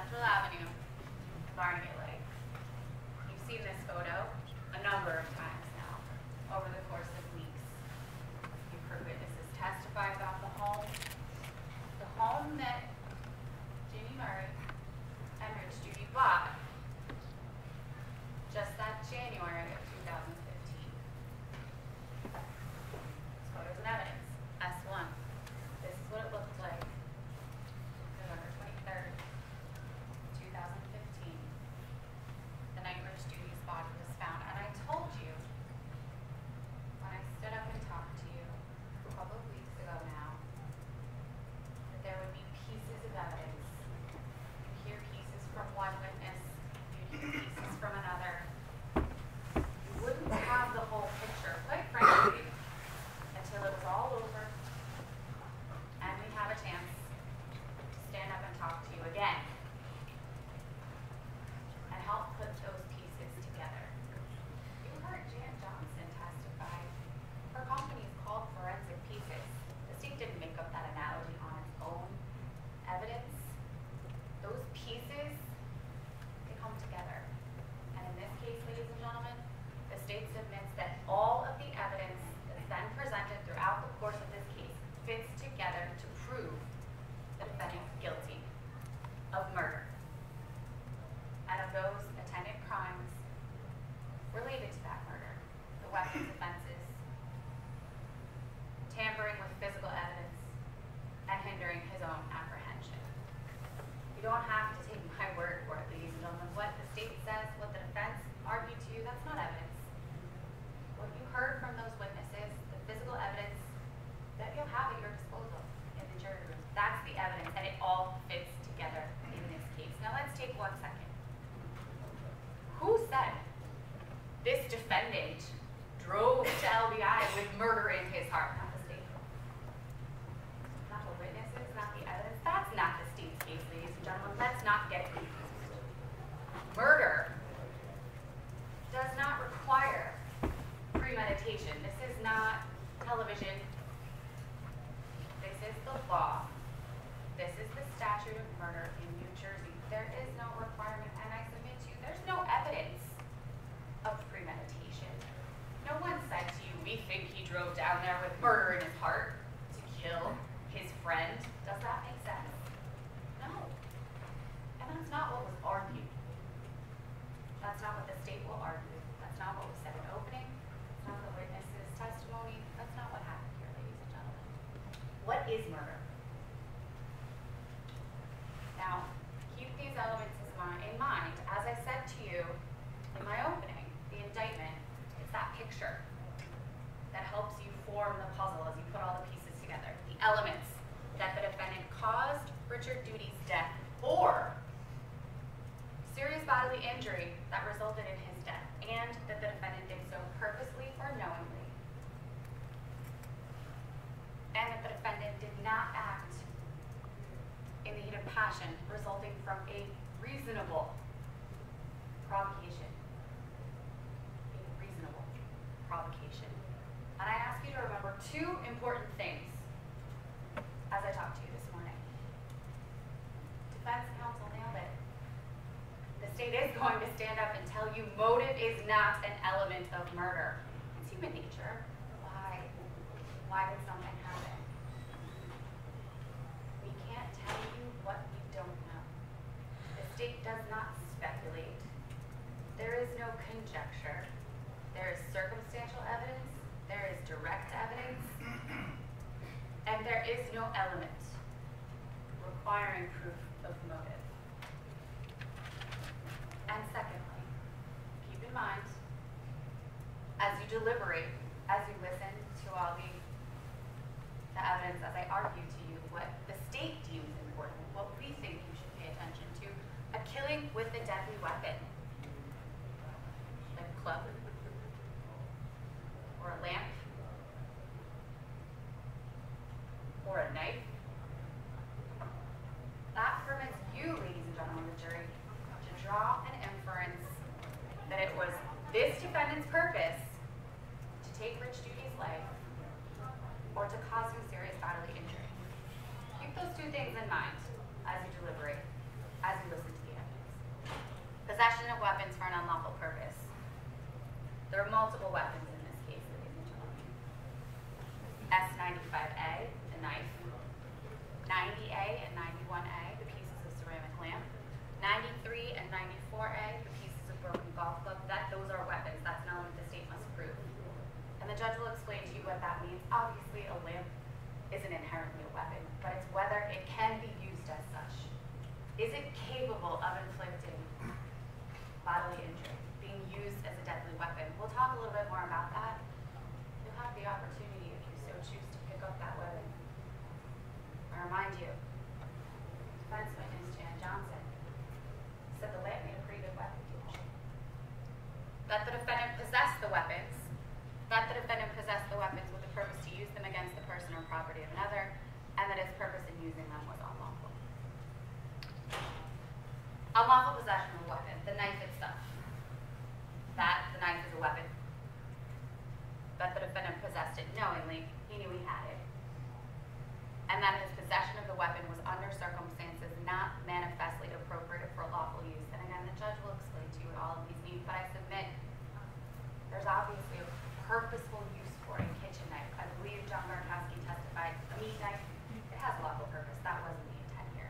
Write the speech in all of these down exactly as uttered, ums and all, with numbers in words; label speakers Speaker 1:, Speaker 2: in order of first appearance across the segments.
Speaker 1: Central Avenue, Barnegat Light. You've seen this photo a number of times now over the course of weeks. You've heard witnesses testify about the home, the home that Ginny Murray and Rich Doody bought just that January of two thousand fifteen. This photo's an evidence, S one. This is what it looked like November twenty-third, two thousand fifteen, the night Rich Doody's body was found. And I told you, when I stood up and talked to you a couple of weeks ago now, that there would be pieces of evidence. You hear pieces from one witness, you hear pieces from another. You wouldn't have the whole picture, quite frankly, until it was all over and we have a chance to stand up and talk to you again and help put those pieces together. You heard Jan Johnson testify. Her company is called Forensic Pieces. The state didn't make up that analogy on its own evidence. Those pieces, they come together. And in this case, ladies and gentlemen, the state submits that all of the evidence that's then presented throughout the course of this case fits together to prove the defendant guilty of murder and of those attendant crimes related to that murder, the weapons offenses, tampering with physical evidence, and hindering his own apprehension. You don't have to take my word for it, ladies and gentlemen. What the state says, what the defense argued to you, that's not evidence. What you heard from those witnesses, the physical evidence that you'll have at your disposal in the jury room, that's the evidence, and it all fits together in this case. Now let's take one second. Who said this defendant drove to L B I with murder in his heart? Not the state. Not the witnesses, not the evidence. That's not the state's case, ladies and gentlemen. Let's not get it confused. Murder does not require premeditation. This is not television. This is the law. This is the statute of murder in New Jersey. There is no requirement, and I submit to you, there's no evidence of premeditation. No one said to you, we think he drove down there with murder in his heart to kill his friend. Does that make sense? No. And that's not what was argued. That's not what the state will argue. That's not what was said in opening. That's not the witness's testimony. That's not what happened here, ladies and gentlemen. What is murder? Now, keep these elements in mind. As I said to you in my opening, the indictment, it's that picture that helps you form the puzzle as you put all the pieces together. The elements that the defendant caused Richard Doody's death or serious bodily injury that resulted in his death, and that the defendant did so purposely or knowingly, and that the defendant did not act in the heat of passion resulting from a reasonable provocation. A reasonable provocation. And I ask you to remember two important things as I talk to you this morning. Defense counsel nailed it. The state is going to stand up and tell you motive is not an element of murder. It's human nature. Why? Why did something happen? We can't tell you what we don't know. The state does not speculate. There is no conjecture. There is circumstantial evidence. There is direct evidence. And there is no element requiring proof of motive. And secondly, keep in mind, as you deliberate, as you listen to all the, the evidence, as I argue to you, what the state deems important, what we think you should pay attention to, a killing with a deadly weapon, like a club, or a lamp, or a knife, that permits you, ladies and gentlemen of the jury, to draw an inference that it was this defendant's purpose to take Rich Doody's life or to cause him serious bodily injury. Keep those two things in mind as you deliberate, as you listen to There are multiple weapons in this case, ladies and gentlemen. S ninety-five A, the knife. ninety A and ninety-one A, the pieces of ceramic lamp. ninety-three and ninety-four A, the pieces of broken golf club. That, those are weapons. That's an element the state must prove. And the judge will explain to you what that means. Obviously, a lamp isn't inherently a weapon, but it's whether it can be used as such. Is it capable of inflicting bodily injury, being used as a deadly weapon? We'll talk a little bit more about that. You'll have the opportunity, if you so choose, to pick up that weapon. I remind you, defense witness Jan Johnson said the lamp made a pretty good weapon. That the defendant possessed the weapons, that the defendant possessed the weapons with the purpose to use them against the person or property of another, and that his purpose in using them was unlawful. Unlawful possession of a weapon, the knife itself. That the knife is a weapon. That the defendant possessed it knowingly, he knew he had it. And that his possession of the weapon was under circumstances not manifestly appropriate for lawful use. And again, the judge will explain to you what all of these mean, but I submit there's obviously a purposeful use for a kitchen knife. I believe John Barkowski testified a meat knife, it has a lawful purpose. That wasn't the intent here.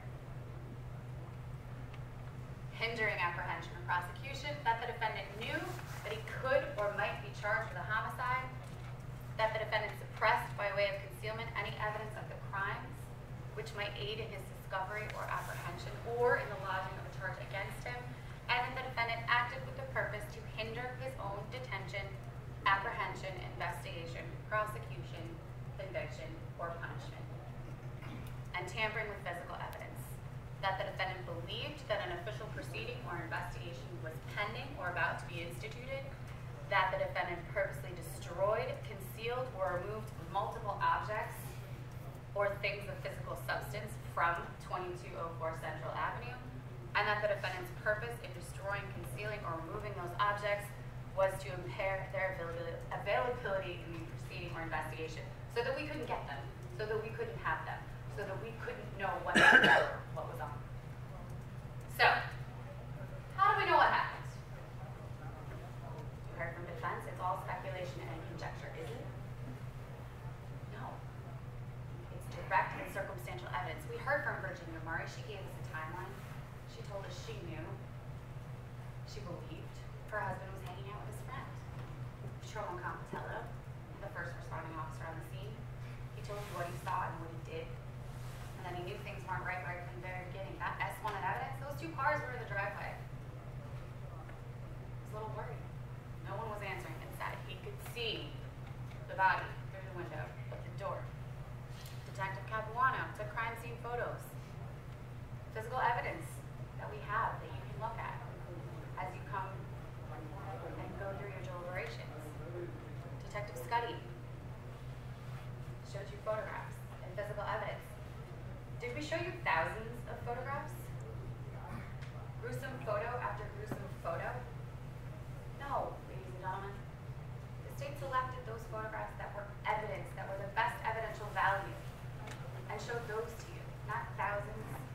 Speaker 1: Hindering apprehension or prosecution, that the defendant knew that he could or might be charged with a homicide, that the defendant suppressed by way of concealment any evidence of the crimes which might aid in his discovery or apprehension or in the lodging of a charge against him, and that the defendant acted with the purpose to hinder his own detention, apprehension, investigation, prosecution, conviction, or punishment. And tampering with physical evidence, that the defendant believed that an official proceeding or investigation was pending or about to be instituted, that the defendant purposely destroyed, concealed, or removed multiple objects or things of physical substance from twenty-two oh four Central Avenue, and that the defendant's purpose in destroying, concealing, or removing those objects was to impair their availability, availability in the proceeding or investigation, so that we couldn't get them, so that we couldn't have them, so that we couldn't know what, what was on. So, how do we know what happened? You heard from defense, it's all speculation and conjecture, isn't it? No. It's direct and circumstantial evidence. We heard from Virginia Murray. She gave us a timeline. She told us she knew, she believed her husband was hanging out with his friend. Patrolman Compatello, the first responding officer on the scene, he told you what he saw and what he did. And then he knew things weren't right right from the very beginning. That S one in evidence, those two cars were in the driveway. He was a little worried. No one was answering inside. He could see the body through the window of the door. Detective Capuano took crime scene photos. Physical evidence that we have that you can look at as you come and go through your deliberations. Detective Scuddy showed you photographs and physical evidence. Did we show you thousands of photographs? Gruesome photo after gruesome photo? No, ladies and gentlemen. The state selected those photographs that were evidence, that were the best evidential value, and showed those to you, not thousands.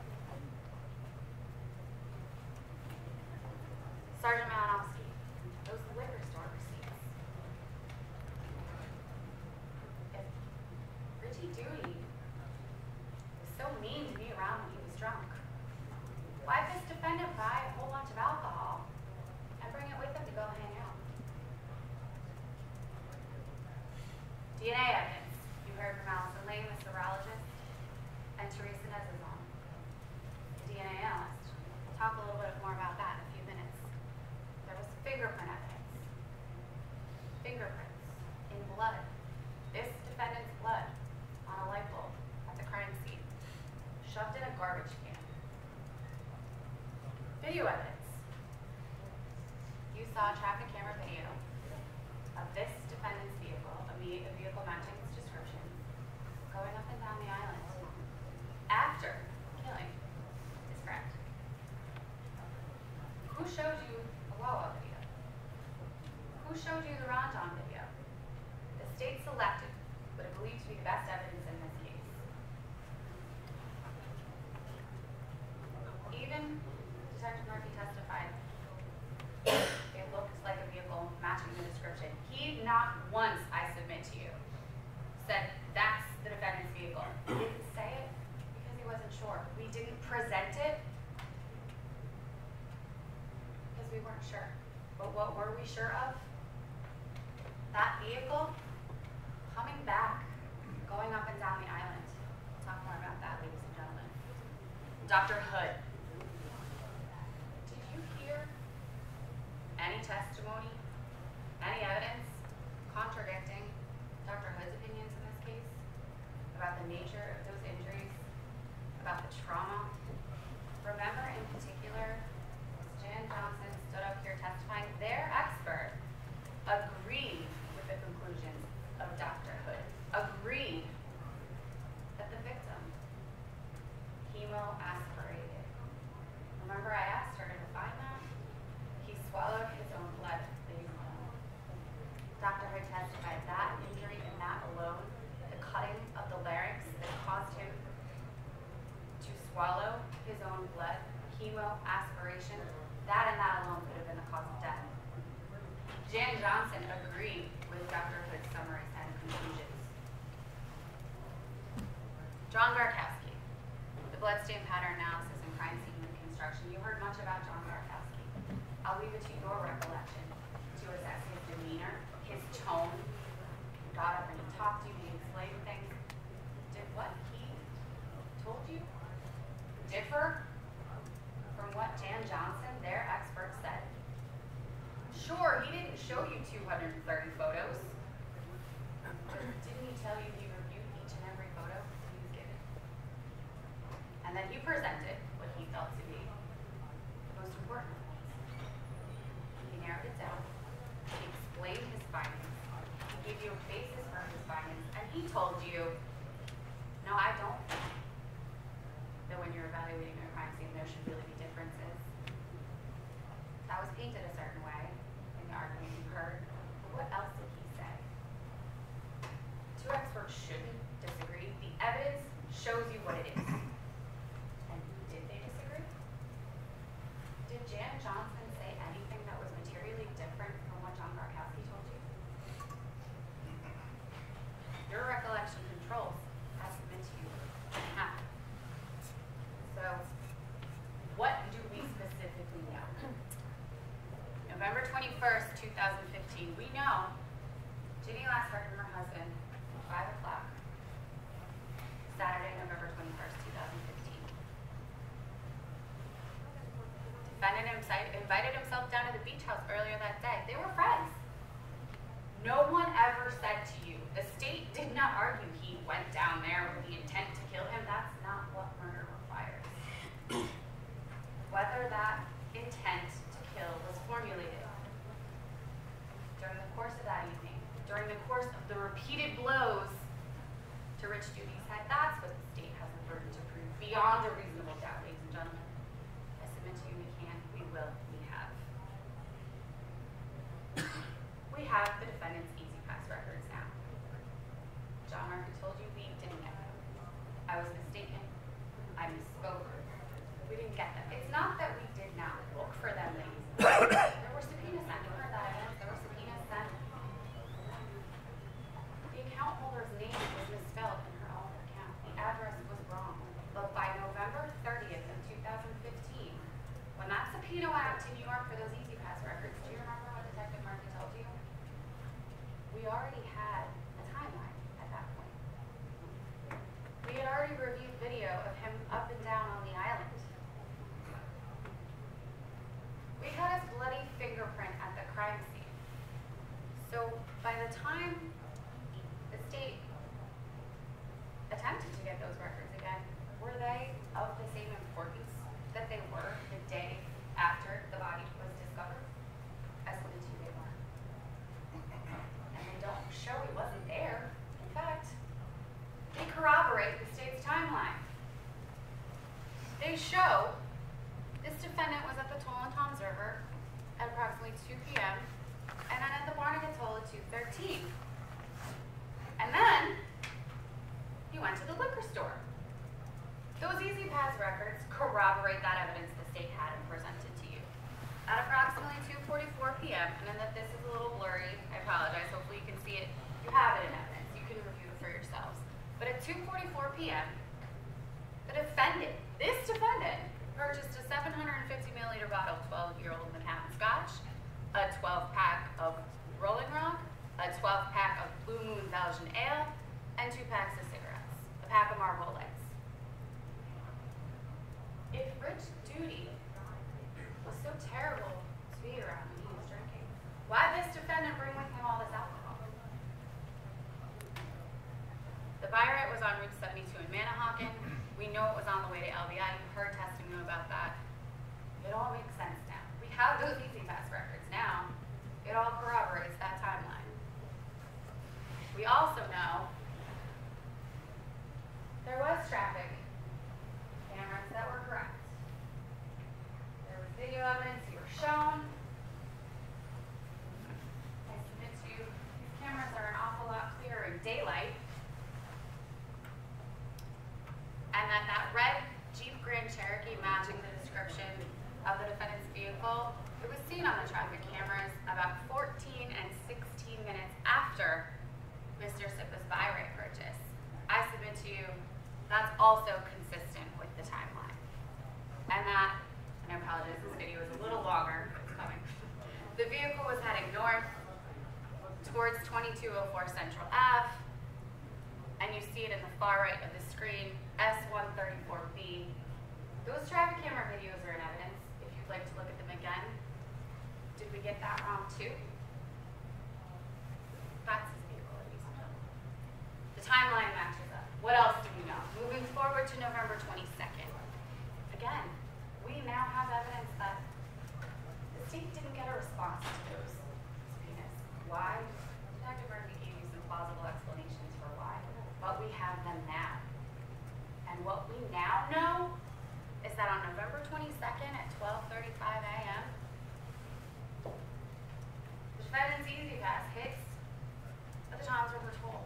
Speaker 1: Sergeant Malinowski, those liquor store receipts. If Richard Doody was so mean to me around when he was drunk, why did this defendant buy a whole bunch of alcohol and bring it with him to go hang out? D N A evidence. You heard from Allison Lane, the serologist, and Teresa Nezazon, the D N A analyst. We'll talk a little bit more about that in a few minutes. There was fingerprint evidence. Fingerprints in blood. This defendant's blood on a light bulb at the crime scene, shoved in a garbage can. Video evidence. You saw traffic camera video of this defendant's vehicle, a vehicle matching its description, going up and down the island after killing his friend. Who showed you a Wawa video? Who showed you the Ranjan video? The state selected what it believed to be the best evidence in this case. Even Detective Murphy testified it looked like a vehicle matching the description not once, I submit to you, said that's the defendant's vehicle. He didn't say it because he wasn't sure. We didn't present it because we weren't sure. But what were we sure of? That vehicle coming back, going up and down the island. We'll talk more about that, ladies and gentlemen. Doctor Hood. Did you hear any testimony, any evidence contradicting Doctor Hood's opinions in this case about the nature of those injuries, about the trauma? Remember in particular, as Jan Johnson stood up here testifying, their expert agreed with the conclusions of Doctor Hood, agreed that the victim hemo-aspirated. Remember I asked her to define that? He swallowed his own blood. Doctor Hood testified that injury and that alone, the cutting of the larynx that caused him to swallow his own blood, hemo-aspiration, that and that alone could have been the cause of death. Jan Johnson agreed with Doctor Hood's summaries and conclusions. John Garkowski, the bloodstain pattern analysis and crime scene reconstruction. You heard much about John Garkowski. I'll leave it to your recollection to assess his demeanor, his tone. He got up and he talked to you, he explained things. Did what he told you differ from what Jan Johnson, their expert, said? Sure, he didn't show you two hundred thirty photos. Didn't he tell you he reviewed each and every photo he was given? And then he presented what he felt to be the most important. He narrowed it down. He explained his findings. He gave you a basis for his findings. And he told you, no, I don't think that when you're evaluating a crime scene, there should really be differences. That was painted a certain way in the argument you heard. But what else did he say? Two experts shouldn't disagree. The evidence shows you what it is. And did they disagree? Did Jan Johnson say anything that was materially different from what John Garkowski told you? Your recollection controls. I submit to you. Huh. So, what do we specifically know? November twenty-first, two thousand fifteen, we know Ginny last heard from her husband at five o'clock, Saturday, November twenty-first, two thousand fifteen. Defendant invited himself down to the beach house earlier that day. They were friends. No one ever said to you, the state did not argue he went down there with the intent to kill him. That's not what murder requires. Whether that intent to kill was formulated during the course of that evening, during the course of the repeated blows to Rich Doody's head, that's what the state has the burden to prove beyond a reasonable doubt, ladies and gentlemen. I submit to you, we can, we will, we have. We have the defendant's easy pass records now. John Murphy told you we didn't get them. I was mistaken. I misspoke. We didn't get them. It's not that we did not look for them, ladies. There were subpoenas sent. You heard that evidence. There were subpoenas sent. The account holder's name was misspelled in her own account. The address was wrong. But by November thirtieth of two thousand fifteen, when that subpoena went out to New York for those easy pass records, do you remember what Detective Murphy told you? We already had a timeline at that point. We had already reviewed video of him up and down on the island. We had his bloody fingerprint at the crime scene. So by the time the state attempted to get those records again, were they of the same importance that they were the day after the body was discovered? I submit to you they weren't. And they don't show he wasn't there. In fact, they corroborate the state's timeline. They show this defendant was at the Toll and Tom's River at approximately two p m and then at the Barnegat Toll at two thirteen. And then he went to the liquor store. Those easy pass records corroborate that evidence the state had and presented to you. At approximately two forty-four p m, and then that this is a little blurry, I apologize, hopefully you have it in evidence. You can review it for yourselves. But at two forty-four p m, the defendant, this defendant, purchased a seven hundred fifty milliliter bottle of twelve-year-old Manhattan Scotch, a twelve pack of Rolling Rock, a twelve pack of Blue Moon Belgian Ale, and two packs of cigarettes, a pack of Marlboro Lights. If Rich Doody was so terrible to be around when he was drinking, why did this defendant bring with him all this alcohol? The buy rate was on Route seventy-two in Manahawkin. We know it was on the way to L B I. You heard testimony about that. It all makes sense now. We have those Easy Pass records now. It all corroborates that timeline. We also know there was traffic cameras that were correct. There was video evidence, you were shown. I submit to you, these cameras are an awful lot clearer in daylight. And that that red Jeep Grand Cherokee matching the description of the defendant's vehicle, it was seen on the traffic cameras about fourteen and sixteen minutes after Mister Sipa's buy rate purchase. I submit to you, that's also consistent with the timeline. And that, and I apologize, this video is a little longer, it's coming. The vehicle was heading north towards twenty-two oh four Central Ave, and you see it in the far right of the screen, S one thirty-four B. Those traffic camera videos are in evidence, if you'd like to look at them again. Did we get that wrong too? That's his vehicle, ladies and gentlemen. The timeline matches up. What else do we know? Moving forward to November twenty-second. Again, we now have evidence that the state didn't get a response to those subpoenas. Why? Detective Murphy gave you some plausible explanations for why, but we have them now. And what we now know is that on November twenty-second at twelve thirty-five a m, the defendant's Easy Pass hits the Toms River Toll.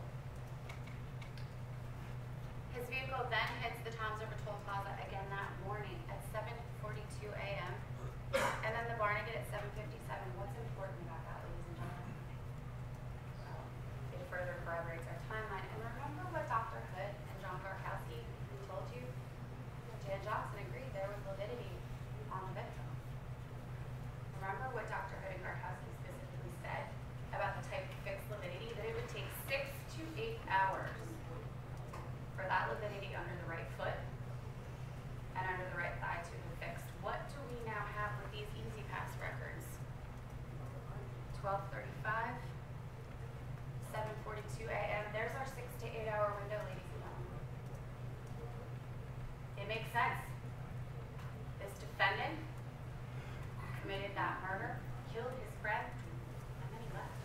Speaker 1: His vehicle then hits the Toms River Toll Plaza again that morning at seven forty-two a m and then the Barnegat at seven fifty-seven. What's important about that, ladies and gentlemen? Well, it further corroborates our timeline. And remember what Doctor Hood and John Garkowski told you? Jan Johnson agreed there was validity on the victim. Remember what Doctor Hood and Garkowski specifically said about the type of fixed lividity, that it would take six to eight hours for that lividity under the right foot and under the right thigh to be fixed. What do we now have with these Easy Pass records? twelve thirty-five, seven forty-two a m There's our six to eight hour window, ladies and gentlemen. It makes sense. This defendant committed that murder, killed his friend, and then he left.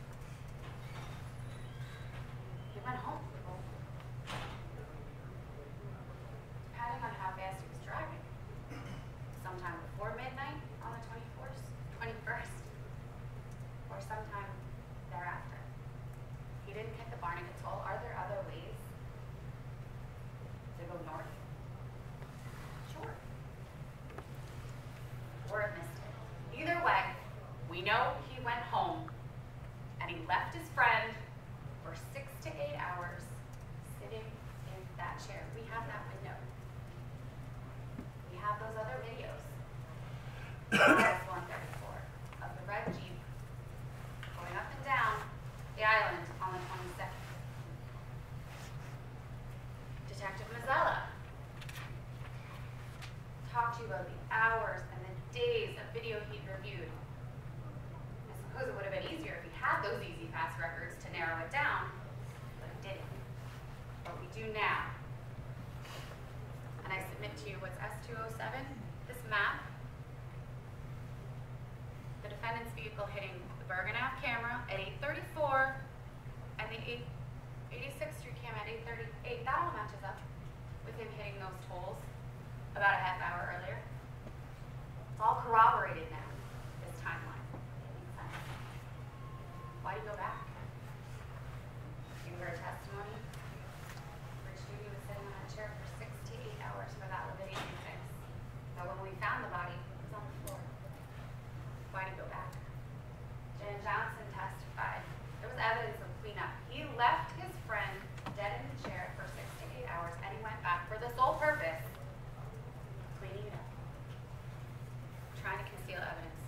Speaker 1: He went home. Depending on how fast he was driving, sometime before midnight on the twenty-fourth, twenty-first, or sometime thereafter. He didn't hit the Barnegat Toll. Are there other ways to go north? Sure. Or it missed it. Either way, we know he went home and he left his friend for six to eight hours sitting in that chair. We have that window. We have those other videos. S one thirty-four of the red Jeep going up and down the island on the twenty-second. Detective Mazzella talked to you about the hours and the days of video he'd reviewed. I suppose it would have been easier if he had those Easy Pass records to narrow it down, but he didn't. But we do now. And I submit to you what's S two oh seven, this map, the defendant's vehicle hitting the Bergen Ave camera at eight thirty-four and the eighty-sixth Street cam at eight thirty-eight. That all matches up with him hitting those tolls about a half hour earlier. It's all corroborated now, this timeline. It makes sense. Why do you go back? You heard testimony. Rich Doody was sitting on that chair for six to eight hours for that lividity fix. But when we found the body, it was on the floor. Why do you go back? Jan Johnson testified. There was evidence of cleanup. He left his friend dead in the chair for six to eight hours, and he went back for the sole purpose of cleaning it up, trying to conceal evidence,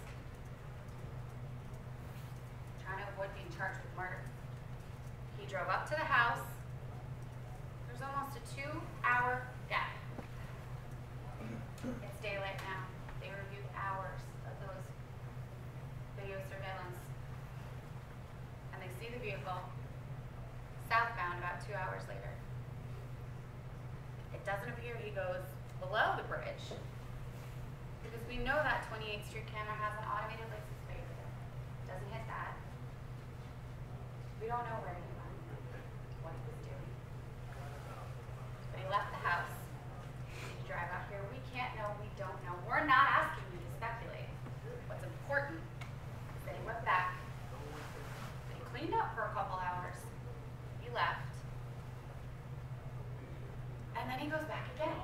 Speaker 1: trying to avoid being charged with murder. He drove up to the house. There's almost a two-hour gap. It's daylight now. They reviewed hours of those video surveillance, and they see the vehicle southbound about two hours later. It doesn't appear he goes below the bridge, because we know that twenty-eighth Street camera has an automated license plate. It doesn't hit that. We don't know where he went, what he was doing. But he left the house. Did he drive out here? We can't know. We don't know. We're not asking you to speculate. What's important is that he went back, that he cleaned up for a couple hours, he left, and then he goes back again.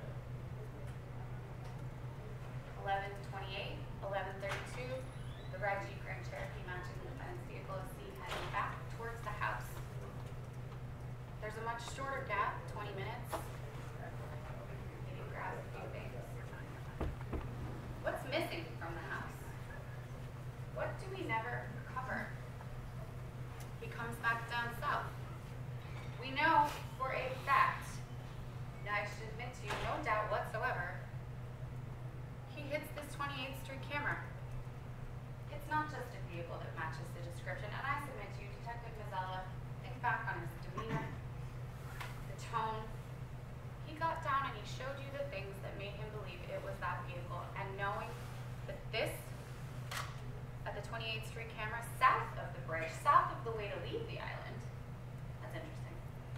Speaker 1: eleven twenty-eight, eleven thirty-two, the red Jeep Grand Cherokee matching the defendant's vehicle is seen heading back towards the house. There's a much shorter gap, twenty minutes. Maybe grab a few things. What's missing from the house? What do we never cover? He comes back down south. We know for a fact, now I should admit to you, no doubt whatsoever, he hits this twenty-eighth Street camera. It's not just a vehicle that matches the description, and I submit to you, Detective Mazzella, think back on his demeanor, the tone. He got down and he showed you the things that made him believe it was that vehicle, and knowing that this, at the twenty-eighth Street camera, south of the bridge, south of the way to leave the island, that's interesting.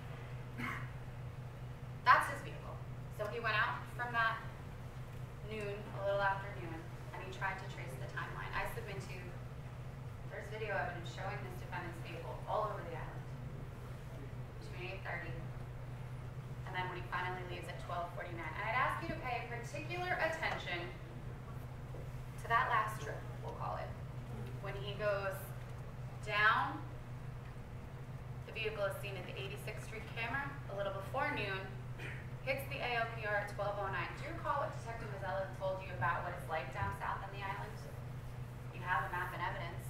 Speaker 1: That's his vehicle. So he went out from that noon, a little after noon, and he tried to trace the timeline. I submit to you, there's video evidence showing this defendant's vehicle all over the island between eight thirty and then when he finally leaves at twelve forty-nine. And I'd ask you to pay particular attention to that last trip, we'll call it, when he goes down. The vehicle is seen at the eighty-sixth Street camera a little before noon, hits the A O P R at twelve oh nine. Do you recall what Detective Mazzella told you about what it's like down south on the island? You have a map and evidence.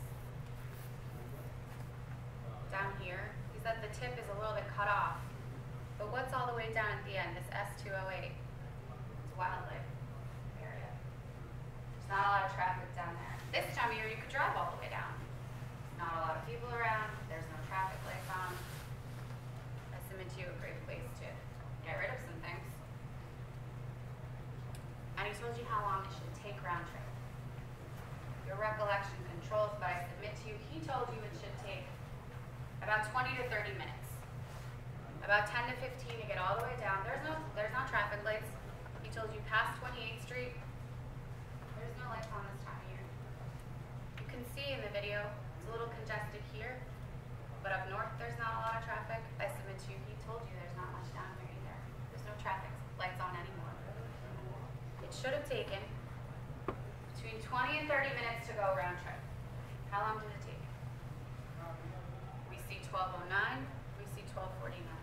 Speaker 1: Down here, he said the tip is a little bit cut off. But what's all the way down at the end, this S two oh eight? It's a wildlife area. There's not a lot of traffic down there. This time of year, you could drive all the way down. Not a lot of people around. There's no traffic lights on. I submit to you a great place to get rid of some things. And he told you how long it should take round trip. Your recollection controls, but I submit to you, he told you it should take about twenty to thirty minutes. About ten to fifteen to get all the way down. There's no there's no traffic lights. He told you past twenty-eighth Street, there's no lights on this time of year. You can see in the video, it's a little congested here, but up north there's not a lot of traffic. I submit to you, he told you there's not much down here either. There's no traffic lights on anymore. It should have taken between twenty and thirty minutes to go round trip. How long did it take? We see twelve oh nine, we see twelve forty-nine.